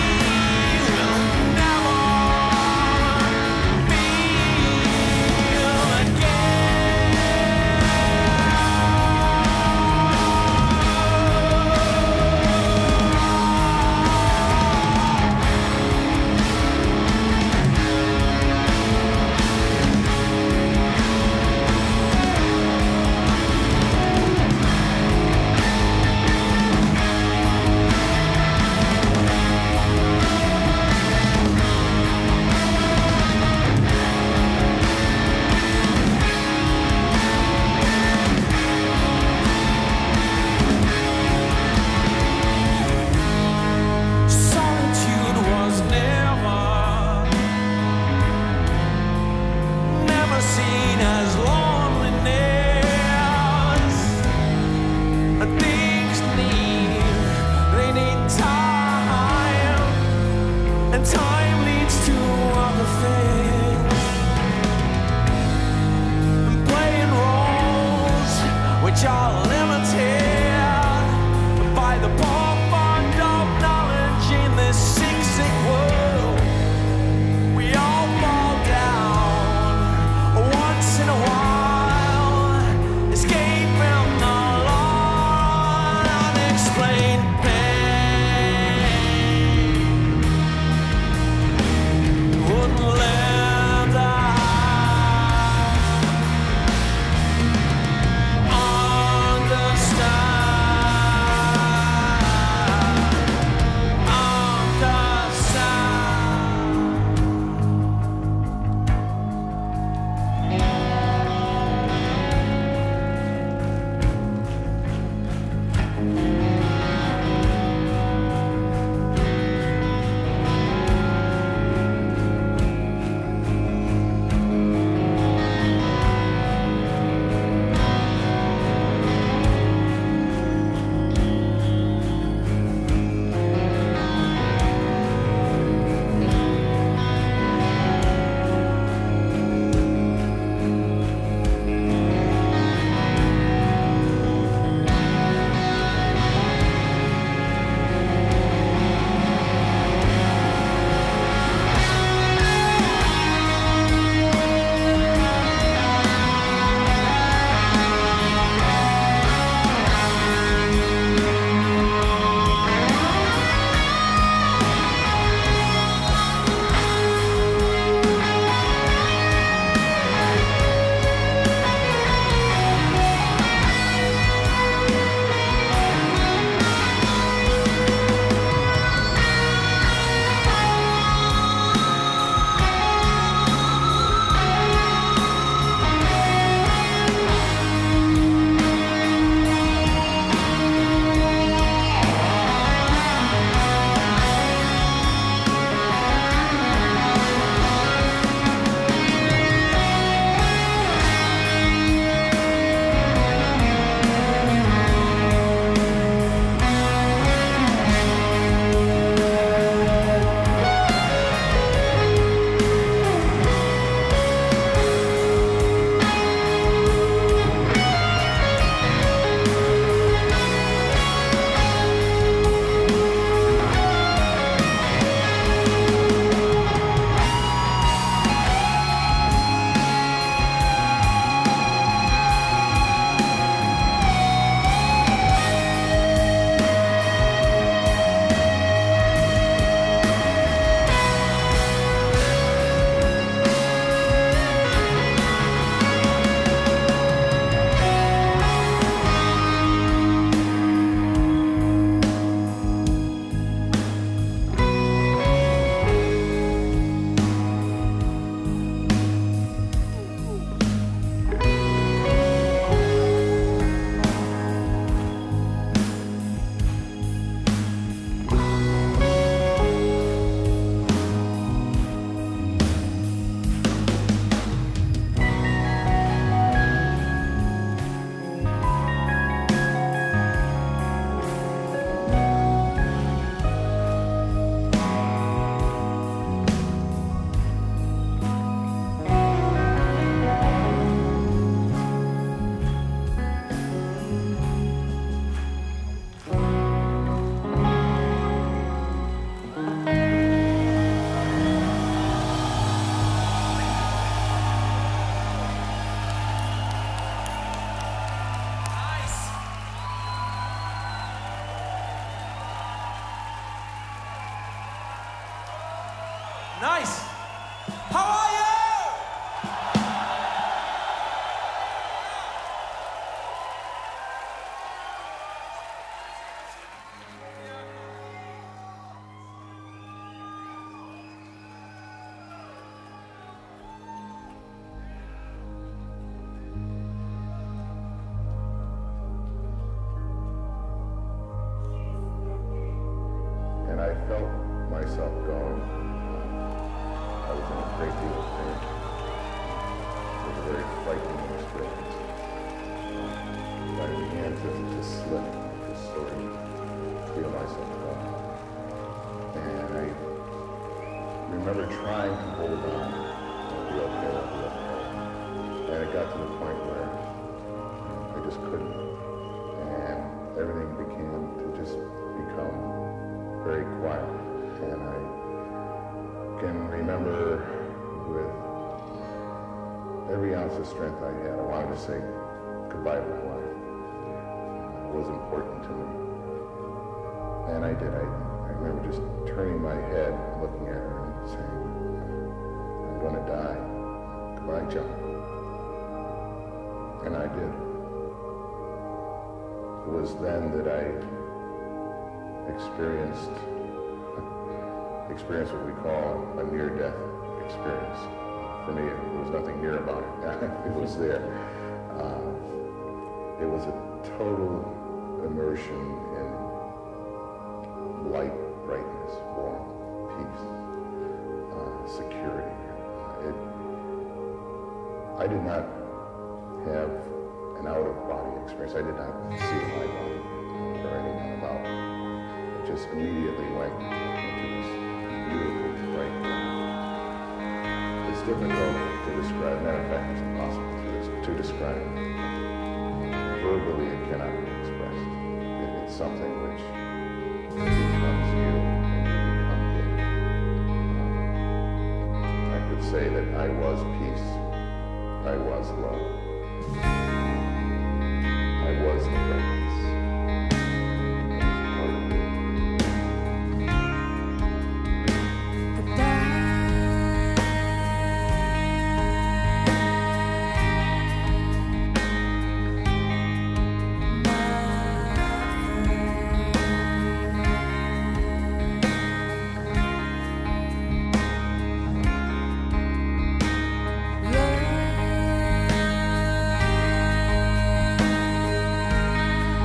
Nice. How are you? And I felt myself going. I was in a great deal of pain. It was a very frightening experience. I began to, to slip, to sort of feel myself going. And I remember trying to hold on. It'll be okay, it'll be okay. And it got to the point where I just couldn't. And everything began to just become very quiet. And I can remember with every ounce of strength I had, I wanted to say goodbye to my life. It was important to me. And I did. I, I remember just turning my head, looking at her and saying, I'm going to die. Goodbye, John. And I did. It was then that I experienced experienced what we call a near-death experience. For me, there was nothing near about it. It was there. Uh, it was a total immersion in light, brightness, warmth, peace, uh, security. It, I did not have an out-of-body experience. I did not see my body or anything about it. It just immediately went into this beautiful, bright light. It's difficult to describe. Matter of fact, it's impossible to, to describe. Verbally, it cannot be expressed. It, it's something which becomes you and you become it. Uh, I could say that I was peace. I was love. I was the brightness. It was part of me. Love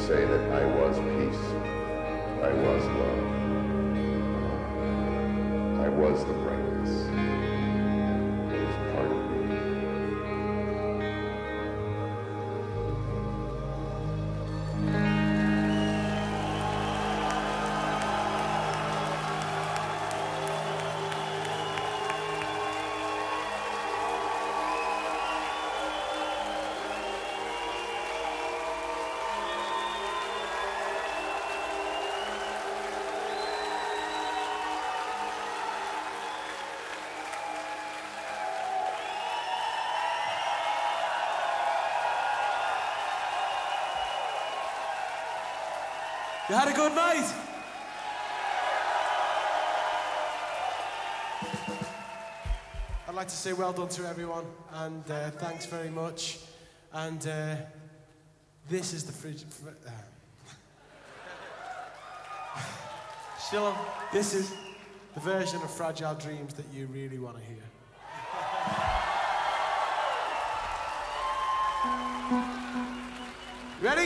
say that I was peace, I was love, I was the brightness. It was part of me. You had a good night? I'd like to say well done to everyone, and uh, thanks very much. And uh, this is the fridge. Fr uh, Still, this is the version of Fragile Dreams that you really want to hear. Ready?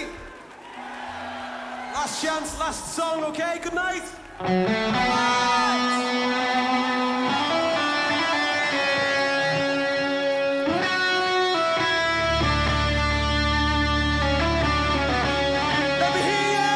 Last chance, last song, okay? Good night. Let me hear ya!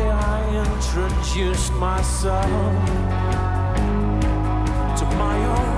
Introduced myself to my own